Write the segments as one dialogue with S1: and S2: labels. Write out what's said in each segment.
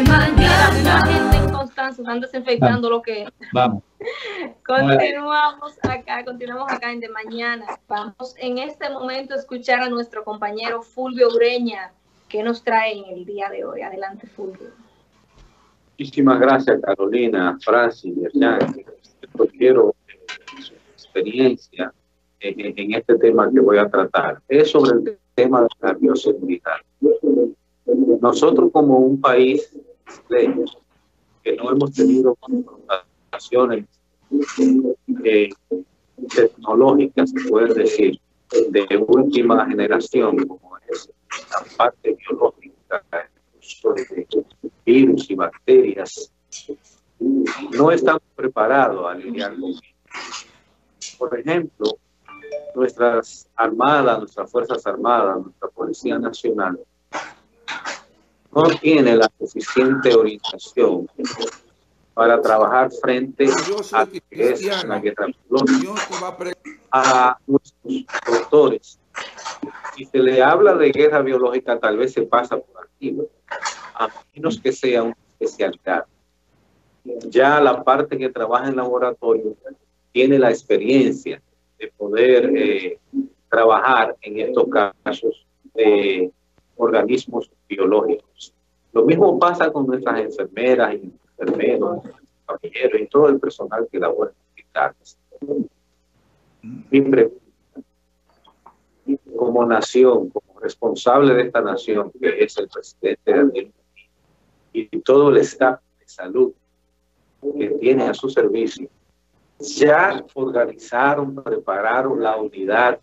S1: La gente en Constanza están desinfectando lo que...
S2: Vamos.
S1: Continuamos acá en De Mañana. Vamos en este momento a escuchar a nuestro compañero Fulvio Ureña, que nos trae en el día de hoy. Adelante, Fulvio.
S3: Muchísimas gracias, Carolina, Francis, Hernán. Yo quiero su experiencia en este tema que voy a tratar. Es sobre el tema de la bioseguridad. Nosotros como un país que no hemos tenido confrontaciones tecnológicas, se puede decir, de última generación, como es la parte biológica, de virus y bacterias, no estamos preparados a lidiar con ello. Por ejemplo, nuestras armadas, nuestras fuerzas armadas, nuestra Policía Nacional no tiene la suficiente orientación para trabajar frente a que es una guerra biológica. A nuestros doctores, si se le habla de guerra biológica, tal vez se pasa por aquí, a menos que sea una especialidad. Ya la parte que trabaja en laboratorio tiene la experiencia de poder trabajar en estos casos de organismos biológicos. Lo mismo pasa con nuestras enfermeras y enfermeros, camilleros y todo el personal que labora en hospitales. Mi pregunta, como nación, como responsable de esta nación, que es el presidente Daniel y todo el staff de salud que tiene a su servicio, ya organizaron, prepararon la unidad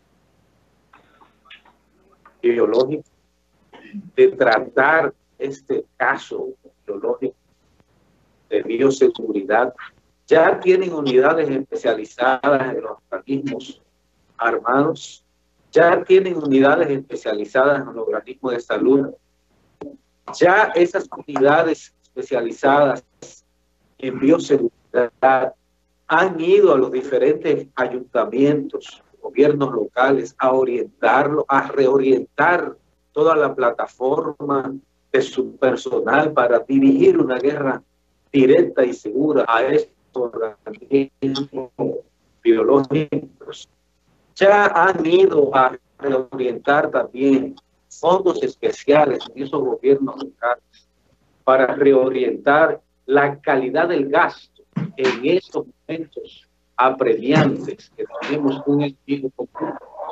S3: biológica de tratar este caso biológico de bioseguridad. Ya tienen unidades especializadas en los organismos armados, ya tienen unidades especializadas en los organismos de salud, ya esas unidades especializadas en bioseguridad han ido a los diferentes ayuntamientos, gobiernos locales, a orientarlo, a reorientar toda la plataforma de su personal para dirigir una guerra directa y segura a estos organismos biológicos. Ya han ido a reorientar también fondos especiales en esos gobiernos locales para reorientar la calidad del gasto en estos momentos apremiantes que tenemos un enemigo común.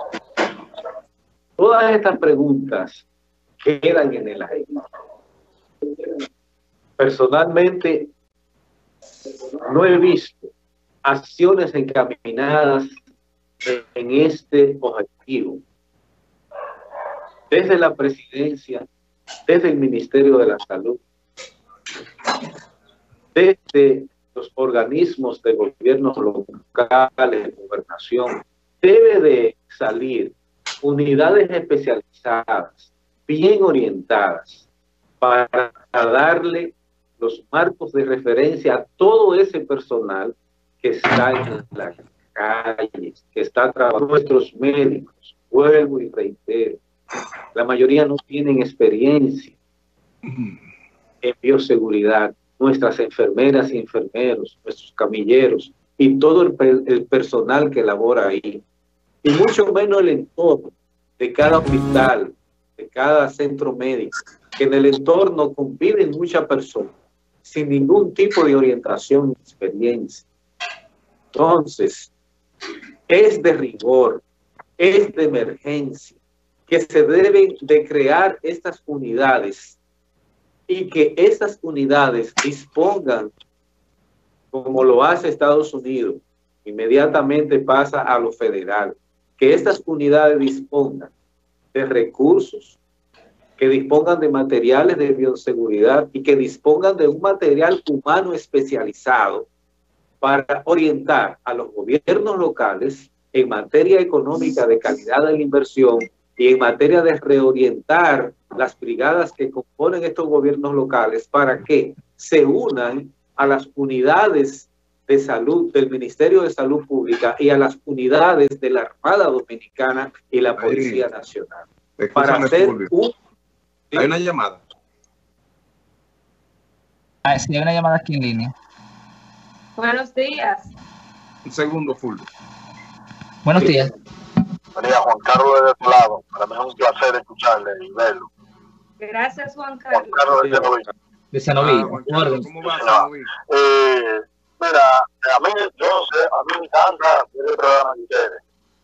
S3: Todas estas preguntas quedan en el aire. Personalmente, no he visto acciones encaminadas en este objetivo. Desde la presidencia, desde el Ministerio de la Salud, desde los organismos de gobiernos locales, gobernación, debe de salir unidades especializadas, bien orientadas, para darle los marcos de referencia a todo ese personal que está en la calle, que está trabajando. Nuestros médicos, vuelvo y reitero, la mayoría no tienen experiencia en bioseguridad. Nuestras enfermeras y enfermeros, nuestros camilleros y todo el personal que labora ahí, y mucho menos el entorno de cada hospital, de cada centro médico, que en el entorno conviven muchas personas sin ningún tipo de orientación ni experiencia. Entonces, es de rigor, es de emergencia, que se deben de crear estas unidades y que estas unidades dispongan, como lo hace Estados Unidos, inmediatamente pasa a lo federal, que estas unidades dispongan de recursos, que dispongan de materiales de bioseguridad y que dispongan de un material humano especializado para orientar a los gobiernos locales en materia económica de calidad de la inversión y en materia de reorientar las brigadas que componen estos gobiernos locales para que se unan a las unidades de salud del Ministerio de Salud Pública y a las unidades de la Armada Dominicana y la Policía Nacional. Para hacer un...
S4: Hay una llamada.
S2: Sí, hay una llamada aquí en línea.
S1: Buenos días.
S4: Un segundo, Fulvio.
S2: Buenos días.
S5: María, Juan Carlos de tu lado. Para mí es un placer escucharle y verlo.
S1: Gracias, Juan
S5: Juan
S1: Carlos.
S5: Carlos de Cenoví.
S2: De Sanoví.
S4: Juan Carlos, ¿cómo va,
S5: Sí,
S4: Sanoví?
S5: Mira, a mí, yo sé, a mí me encanta ver el programa de ustedes.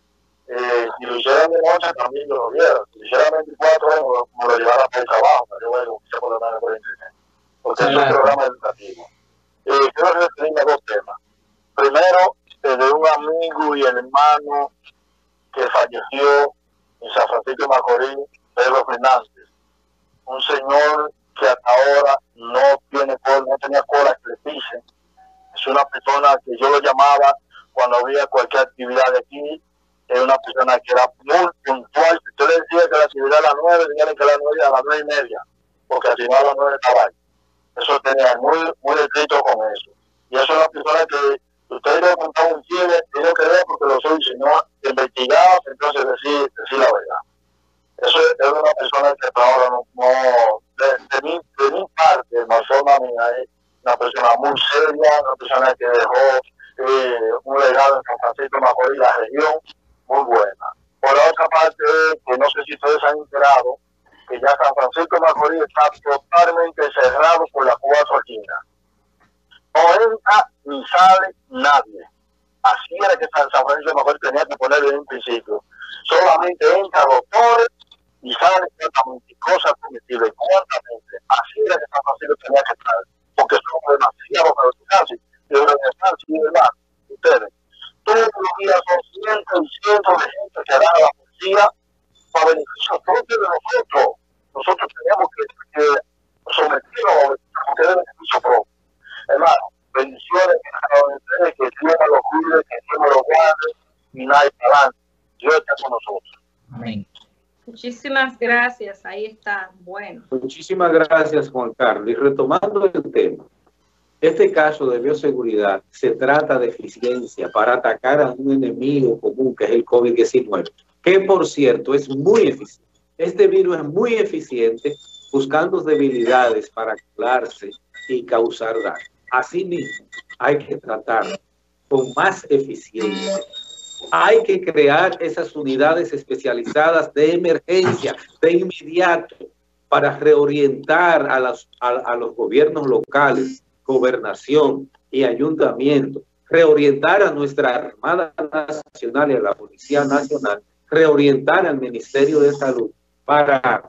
S5: Si lo hicieran de noche también yo lo viera. Si lo hicieran 24 horas, me lo llevara para el trabajo, para yo verlo, que se por la tarde por internet. Porque es un programa educativo. Quiero referirme a dos temas. Primero, de un amigo y el hermano que falleció en San Francisco de Macorís, Pedro Fernández. Un señor que hasta ahora no tenía cola que le pisen. Es una persona que yo lo llamaba cuando había cualquier actividad de aquí. Es una persona que era muy puntual. Si usted le decía que la actividad a las 9, tenían que a las 9 a las 9:30, porque al final a las 9 estaba ahí. Eso tenía muy escrito con eso. Y eso es una persona que usted le contaba un chile, tiene que ver porque lo soy, sino investigado, entonces decir la verdad. Eso es una persona que hasta ahora de mi parte, no forma mía, es una persona muy seria, una persona que dejó un legado en San Francisco de Macorís, la región, muy buena. Por la otra parte, que no sé si ustedes han enterado, que ya San Francisco de Macorís está totalmente cerrado por las 4 esquinas. No entra ni sale nadie. Así era que San Francisco de Macorís tenía que ponerlo en un principio. Solamente entra doctores y sale exactamente cosas comestibles, cuantamente. Así era que San Francisco tenía que estar, porque somos demasiados para los casos. Y de verdad, ustedes, todos los días son cientos y cientos de gente que dan a la policía para beneficio propio de nosotros. Nosotros tenemos que someternos a beneficio de beneficio propio. Hermano, bendiciones que Dios nos lo cuide, que Dios nos lo guarde y nadie adelante. Dios está con nosotros.
S2: Amén.
S1: Muchísimas gracias. Ahí está. Bueno.
S3: Muchísimas gracias, Juan Carlos. Y retomando el tema, este caso de bioseguridad se trata de eficiencia para atacar a un enemigo común que es el COVID-19, que por cierto es muy eficiente. Este virus es muy eficiente buscando debilidades para colarse y causar daño. Asimismo, hay que tratar con más eficiencia. Hay que crear esas unidades especializadas de emergencia, de inmediato, para reorientar a los gobiernos locales, gobernación y ayuntamiento, reorientar a nuestra Armada Nacional y a la Policía Nacional, reorientar al Ministerio de Salud para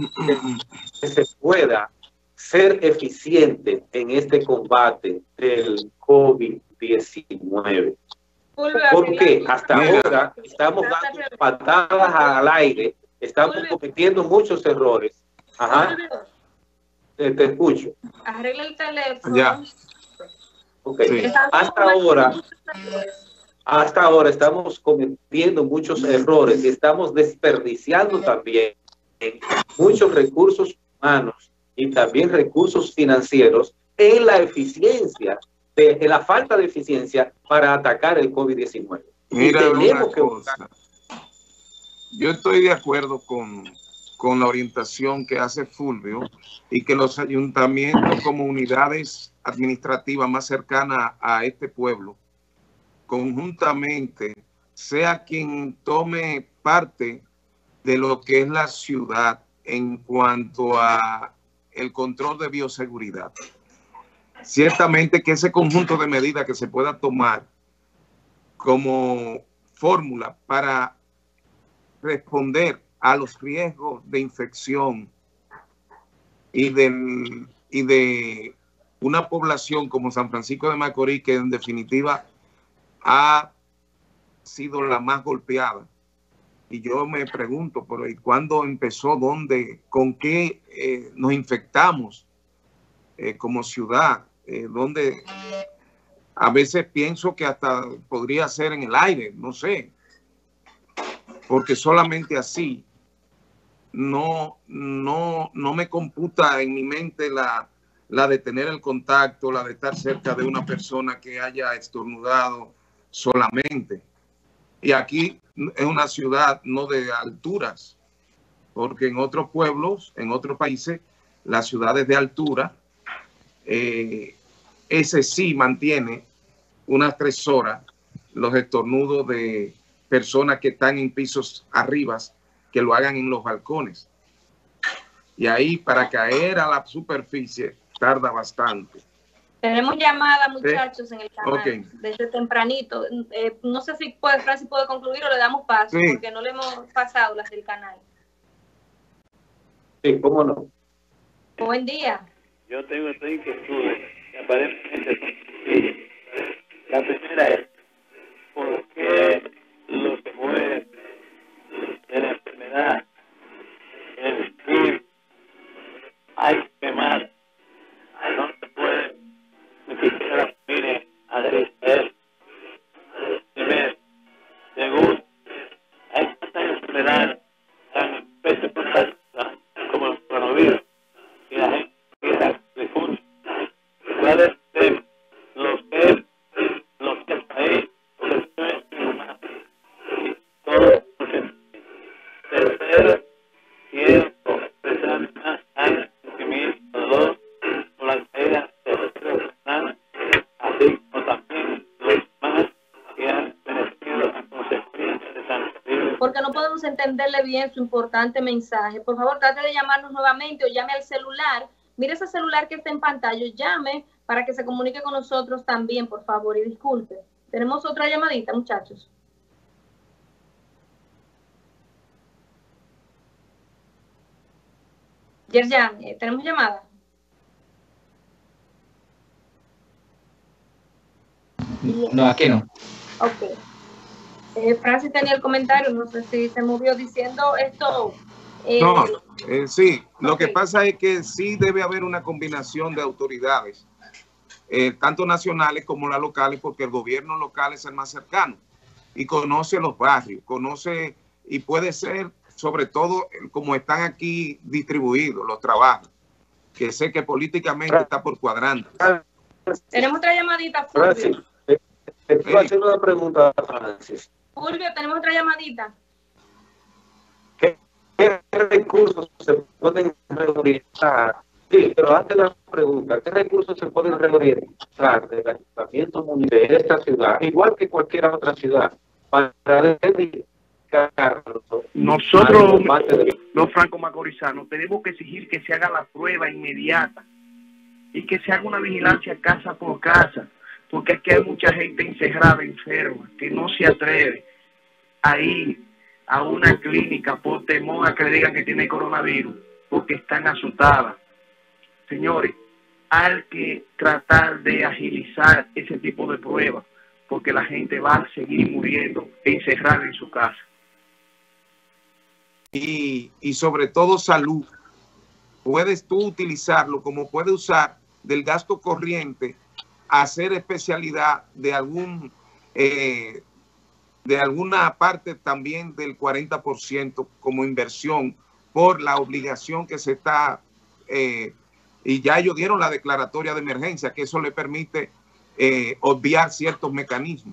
S3: que se pueda ser eficiente en este combate del COVID-19. Porque hasta ahora estamos dando patadas al aire, estamos cometiendo muchos errores. Ajá. Te escucho.
S1: Arregla el teléfono.
S4: Ya.
S3: Okay. Sí. Hasta ahora estamos cometiendo muchos errores y estamos desperdiciando también muchos recursos humanos y también recursos financieros en la eficiencia, en la falta de eficiencia para atacar el COVID-19.
S4: Mira, una cosa. Yo estoy de acuerdo con la orientación que hace Fulvio y que los ayuntamientos como unidades administrativas más cercanas a este pueblo, conjuntamente, sea quien tome parte de lo que es la ciudad en cuanto a el control de bioseguridad. Ciertamente que ese conjunto de medidas que se pueda tomar como fórmula para responder a los riesgos de infección y de una población como San Francisco de Macorís, que en definitiva ha sido la más golpeada. Y yo me pregunto, pero ¿y cuándo empezó? ¿Dónde? ¿Con qué nos infectamos como ciudad? Donde a veces pienso que hasta podría ser en el aire, no sé, porque solamente así no me computa en mi mente la de tener el contacto, la de estar cerca de una persona que haya estornudado solamente. Y aquí es una ciudad no de alturas, porque en otros pueblos, en otros países, las ciudades de altura ese sí mantiene unas 3 horas los estornudos de personas que están en pisos arriba, que lo hagan en los balcones. Y ahí para caer a la superficie tarda bastante.
S1: Tenemos llamada, muchachos, en el canal,
S4: Okay.
S1: desde tempranito. No sé si Francis puede concluir o le damos paso,
S4: Sí.
S1: porque no le hemos pasado las del canal.
S3: Sí, cómo no.
S1: Buen día.
S6: Yo tengo 3 inquietudes que aparentemente son sencillas. La primera es, ¿por qué los que mueren de la enfermedad el virus hay que quemar? No se puede ni siquiera la familia adherirse a él. Primero. Segundo, hay tantas enfermedades tan especiales como el coronavirus y la gente quiera difundir. ¿Cuáles son los que el país, los que humanos y todo lo que tercero, quiero expresar más sentimiento de dolor por la caída de los personas, así como también los demás que han merecido las consecuencias de tan terrible.
S1: Porque no podemos entenderle bien su importante mensaje. Por favor, trate de llamarnos nuevamente o llame al celular. Mire ese celular que está en pantalla, llame para que se comunique con nosotros también, por favor, y disculpe. Tenemos otra llamadita, muchachos. Yerjan, ¿tenemos llamada?
S2: No, aquí no.
S1: Ok. Francis tenía el comentario, no sé si se movió diciendo esto.
S4: No, sí, lo
S1: Ok.
S4: que pasa es que sí debe haber una combinación de autoridades, tanto nacionales como las locales, porque el gobierno local es el más cercano y conoce los barrios, conoce y puede ser, sobre todo, como están aquí distribuidos los trabajos, que sé que políticamente está por cuadrantes.
S1: Tenemos otra llamadita, Fulvio.
S3: Francis, te quiero hacer una pregunta, Francis.
S1: Fulvio, tenemos otra llamadita.
S3: ¿Qué recursos se pueden reorientar? Sí, pero antes de la pregunta, ¿qué recursos se pueden reorientar del ayuntamiento municipal de esta ciudad, igual que cualquier otra ciudad, para dedicarlo?
S7: Nosotros, los franco-macorizanos, tenemos que exigir que se haga la prueba inmediata y que se haga una vigilancia casa por casa, porque es que hay mucha gente encerrada, enferma, que no se atreve a ir a una clínica por temor a que le digan que tiene coronavirus, porque están asustadas. Señores, hay que tratar de agilizar ese tipo de pruebas, porque la gente va a seguir muriendo encerrada en su casa.
S4: Y sobre todo salud. Puedes tú utilizarlo como puedes usar del gasto corriente, hacer especialidad de alguna parte también del 40% como inversión por la obligación que se está, y ya ellos dieron la declaratoria de emergencia, que eso le permite obviar ciertos mecanismos.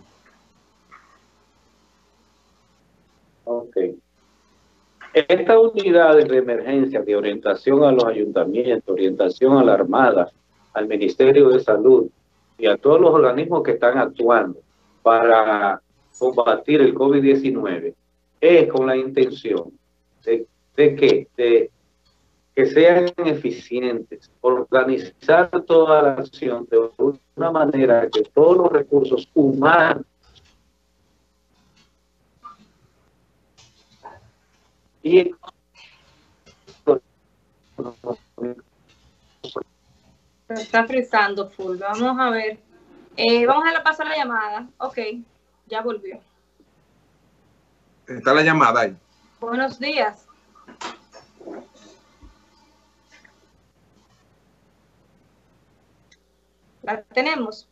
S3: Ok. Estas unidades de emergencia de orientación a los ayuntamientos, orientación a la Armada, al Ministerio de Salud y a todos los organismos que están actuando para combatir el COVID-19, es con la intención de que sean eficientes, organizar toda la acción de una manera que todos los recursos humanos y
S1: Se está frizando, Fulvio. Vamos a ver. Vamos a darle paso a la llamada. Ok, ya volvió.
S4: Está la llamada ahí.
S1: Buenos días. La tenemos.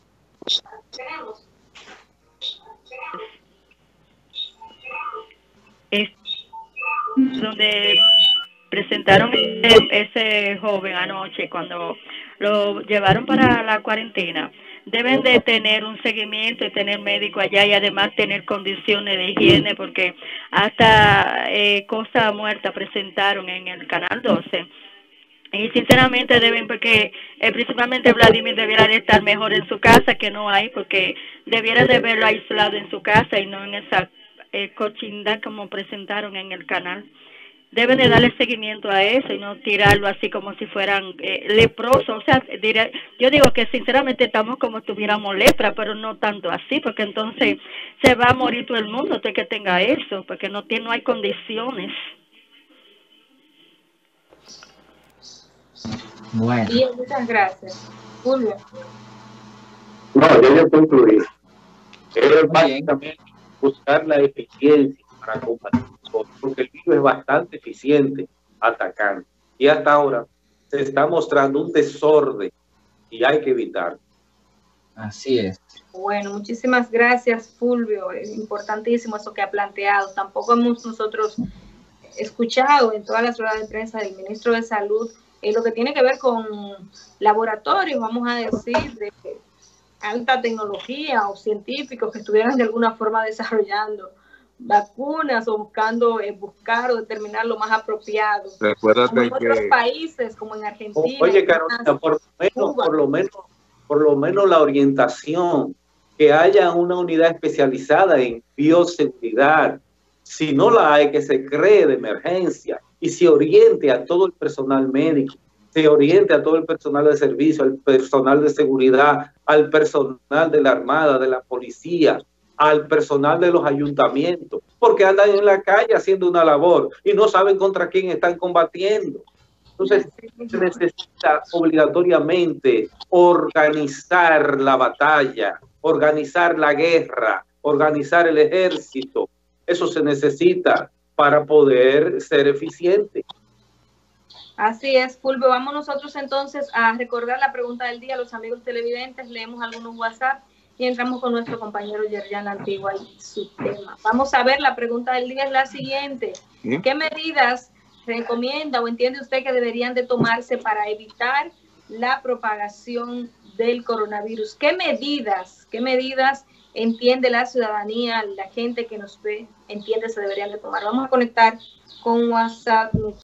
S8: Es donde presentaron ese joven anoche cuando lo llevaron para la cuarentena. Deben de tener un seguimiento y tener médico allá y además tener condiciones de higiene, porque hasta cosa muerta presentaron en el Canal 12 Y sinceramente deben, porque principalmente Vladimir debiera de estar mejor en su casa, que no hay, porque debiera de verlo aislado en su casa y no en esa cochindad como presentaron en el canal. Deben de darle seguimiento a eso y no tirarlo así como si fueran leprosos. O sea, yo digo que sinceramente estamos como si tuviéramos lepra, pero no tanto así, porque entonces se va a morir todo el mundo de que tenga eso, porque no hay condiciones.
S2: Bueno.
S1: Bien, muchas gracias. Julio.
S3: No, yo concluí. Es básicamente buscar la eficiencia para combatir, porque el virus es bastante eficiente atacando. Y hasta ahora se está mostrando un desorden y hay que evitarlo.
S2: Así es.
S1: Bueno, muchísimas gracias, Fulvio. Es importantísimo eso que ha planteado. Tampoco hemos nosotros escuchado en todas las ruedas de prensa del ministro de Salud lo que tiene que ver con laboratorios, vamos a decir, de alta tecnología o científicos que estuvieran de alguna forma desarrollando vacunas o buscando buscar o determinar lo más apropiado.
S4: Recuérdate
S1: como en otros
S4: que
S1: países, como en Argentina.
S3: Oye, Carolina, por lo menos la orientación, que haya una unidad especializada en bioseguridad. Si no la hay, que se cree de emergencia y se oriente a todo el personal médico, se oriente a todo el personal de servicio, al personal de seguridad, al personal de la Armada, de la policía, al personal de los ayuntamientos, porque andan en la calle haciendo una labor y no saben contra quién están combatiendo. Entonces, se necesita obligatoriamente organizar la batalla, organizar la guerra, organizar el ejército. Eso se necesita para poder ser eficiente.
S1: Así es, Fulvio. Vamos nosotros entonces a recordar la pregunta del día a los amigos televidentes. Leemos algunos WhatsApp y entramos con nuestro compañero Yerjan Antigua y su tema. Vamos a ver, la pregunta del día es la siguiente. ¿Qué medidas recomienda o entiende usted que deberían de tomarse para evitar la propagación del coronavirus? ¿Qué medidas entiende la ciudadanía, la gente que nos ve, entiende se deberían de tomar? Vamos a conectar con WhatsApp.